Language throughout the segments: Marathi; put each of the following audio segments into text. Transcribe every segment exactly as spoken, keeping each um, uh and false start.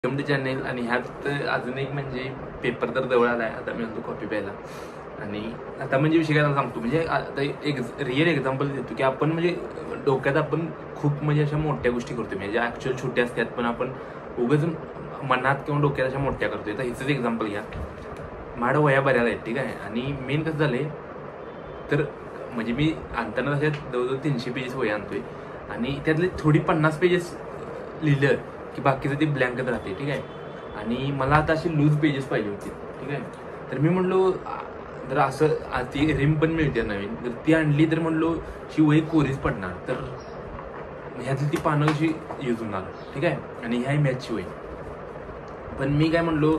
एमडी चॅनेल आणि ह्यात अजून एक म्हणजे पेपर तर जवळ आलाय. आता मी म्हणतो कॉपी प्यायला. आणि आता म्हणजे विषय काय सांगतो, म्हणजे आता एक रिअल एक्झाम्पल देतो की आपण म्हणजे डोक्यात आपण खूप म्हणजे अशा मोठ्या गोष्टी करतो, म्हणजे ऍक्च्युअल छोट्या असतात पण आपण उगाच मनात किंवा डोक्यात अशा मोठ्या करतोय. तर हिचंच एक्झाम्पल घ्या. माझ्या वया बऱ्याच आहेत, ठीक आहे. आणि मेन कसं झालंय तर म्हणजे मी आणताना तशात जवळजवळ तीनशे पेजेस वया आणतोय आणि त्यातले थोडी पन्नास पेजेस लिहिलं की बाकीचं ते ब्लँकच राहते, ठीक आहे. आणि मला आता अशी लूज पेजेस पाहिजे होती, ठीक आहे. तर मी म्हणलो तर असं ती रिम पण मिळते नवीन, तर ती आणली तर म्हणलो शी वही कोरीच पडणार, तर ह्यातली ती पानं कशी यूज होणार, ठीक आहे. आणि ह्या मॅचची वही. पण मी काय म्हणलो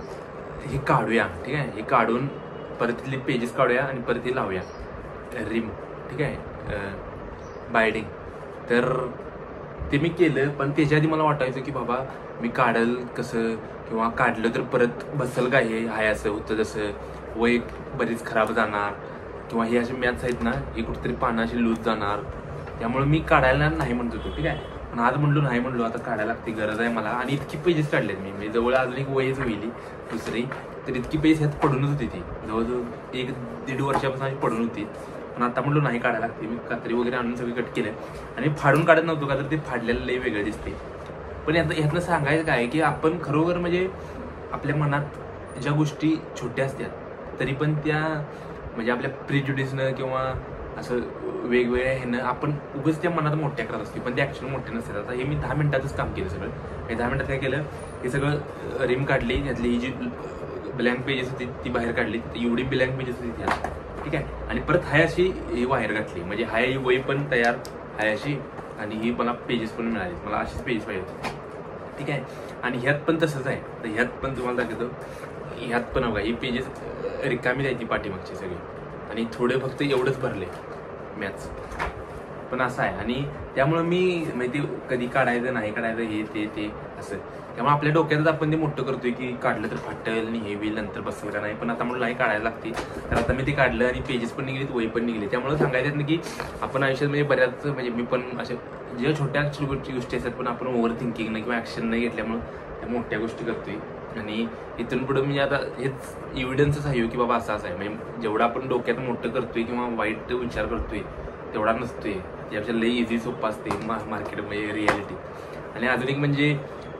हे काढूया, ठीक आहे. हे काढून परत तिथली पेजेस काढूया आणि परत हे लावूया रिम, ठीक आहे, बायडिंग. तर ते मी केलं, पण त्याच्या आधी मला वाटायचं की बाबा मी काढल कसं, किंवा काढलं तर परत बसल का, हे हाय असं होतं जसं वय बरीच खराब जाणार, किंवा हे असे मॅथ्स आहेत ना हे कुठेतरी पानाशी लूज जाणार. त्यामुळे मी काढायला नाही म्हणत होतो, ठीक आहे. पण आज म्हणलो नाही म्हणलो आता काढायला लागते, गरज आहे मला. आणि इतकी पेजेस काढलेत मी, म्हणजे जवळ अजून एक वयच होईल दुसरी, तर इतकी पेज ह्यात पडूनच होती. ती जवळजवळ एक दीड वर्षापासून पडून होती. पण आता म्हणलो नाही काढायला लागते. मी कात्री वगैरे आणून सगळी कट केलं आणि फाडून काढत नव्हतो का, तर ते फाडलेलं लई वेगळं दिसते. पण यात ह्यातनं सांगायचं काय की आपण खरोखर म्हणजे आपल्या मनात ज्या गोष्टी छोट्या असतात तरी पण त्या म्हणजे आपल्या प्रिज्युडिसनं किंवा असं वेगवेगळ्या ह्यानं आपण उगाच त्या मनात मोठ्या करत असते, पण ते ॲक्च्युअली मोठ्या नसतात. आता हे मी दहा मिनिटातच काम केलं सगळं. हे दहा मिनिटात काय केलं, हे सगळं रिम काढली, त्यातली ही जी ब्लँक पेजेस होती ती बाहेर काढली, एवढी ब्लँक पेजेस होती त्यात, ठीक आहे. आणि परत हाय अशी ही बाहेर घातली, म्हणजे हाय वही पण तयार हाय अशी, आणि ही मला पेजेस पण मिळाली. मला अशीच पेजेस पाहिजे होते, ठीक आहे. आणि ह्यात पण तसंच आहे. तर ह्यात पण तुम्हाला दाखवतो, ह्यात पण बघा ही पेजेस रिकामी द्यायची पाठीमागची सगळी, आणि थोडे फक्त एवढंच भरले मॅथ्स. पण असं आहे. आणि त्यामुळं मी माहिती कधी काढायचं नाही काढायचं हे ते ते असं, त्यामुळे आपल्या डोक्यातच आपण ते मोठं करतोय की काढलं तर फाटेल आणि हे होईल नंतर बसेल का नाही. पण आता म्हणून नाही काढायला लागते, तर आता मी ते काढलं आणि पेजेस पण निघलेत, वही पण निघली. त्यामुळे सांगायचं ना की आपण आयुष्यात म्हणजे बऱ्याच म्हणजे मी पण अशा ज्या छोट्या गोष्टी असतात पण आपण ओव्हर थिंकिंग नाही किंवा ऍक्शन नाही घेतल्यामुळं त्या मोठ्या गोष्टी करतोय. आणि इथून पुढं म्हणजे आता हेच एव्हिडन्सच आहे की बाबा असं असं आहे. म्हणजे जेवढं आपण डोक्यात मोठं करतोय किंवा वाईट विचार करतोय तेवढा नसतोय, त्यापेक्षा लई इझी सोपा असते मार्केटमध्ये रियालिटी. आणि अजून एक म्हणजे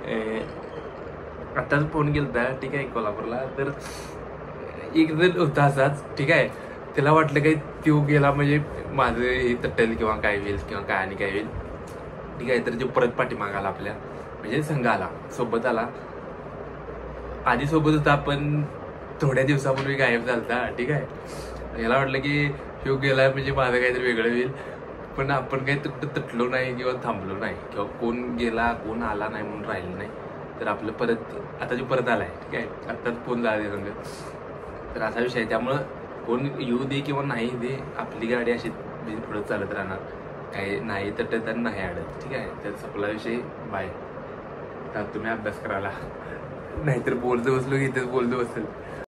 आत्ताच फोन केला, ठीक आहे, कोल्हापूरला. तर एक जण होता असाच, ठीक आहे. त्याला वाटलं काही तो गेला म्हणजे माझं हे तटेल किंवा काय होईल किंवा काय आणि काय होईल, ठीक आहे. तर तो परत पाठीमाग आला, आपल्या म्हणजे संघ आला, सोबत आला. आधी सोबत होता पण थोड्या दिवसापूर्वी गायब झालता, ठीक आहे. याला वाटलं की ह्यो गेला म्हणजे माझं काहीतरी वेगळं होईल, पण आपण काही कुठं तटलो नाही किंवा थांबलो नाही, किंवा कोण गेला कोण आला नाही म्हणून राहिलं नाही. तर आपलं परत आता जो परत आलाय, ठीक आहे, आत्ताच फोन झाला ते संग. तर असा विषय आहे. त्यामुळं कोण येऊ दे किंवा नाही दे, आपली गाडी अशी म्हणजे पुढं चालत राहणार. काही नाही तटत आणि नाही अडत, ठीक आहे. तर आपला विषय बाय. तर तुम्ही अभ्यास करायला, नाहीतर बोलतो बसलो की इथेच बोलतो बसेल.